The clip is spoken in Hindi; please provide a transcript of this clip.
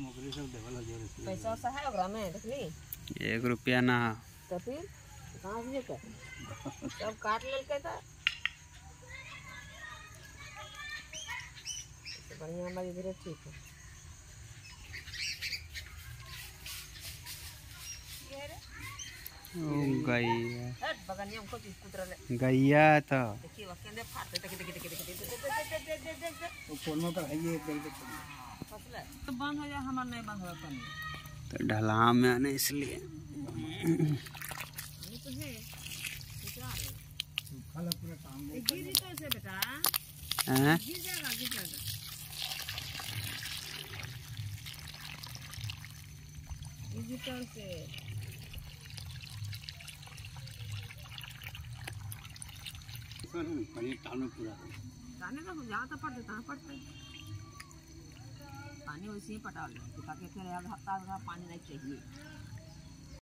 पैसा सा है ओकरा में देखली 1 रुपया ना तो फिर कहाँ से लेकर सब काट लेलकै तो बढ़िया हमारी इधर ठीक है। गैया बगनिया हमको कुतरा ले गैया तो देखिए वकेंदे फाड़ते वो फोन में तो है ये फसले तो बंद हो जाए हमारा नहीं बंद हो पानी तो ढलान में आने इसलिए ये तो है कितना रे खाला पूरा काम गिर तो से बेटा हैं गिर जाएगा डिजिटल से पानी टालना पूरा जाने का जहाँ तो पड़ते तहाँ पड़ते पानी वैसे ही पटा लो ताकि फिर हफ्ता पानी नहीं चाहिए।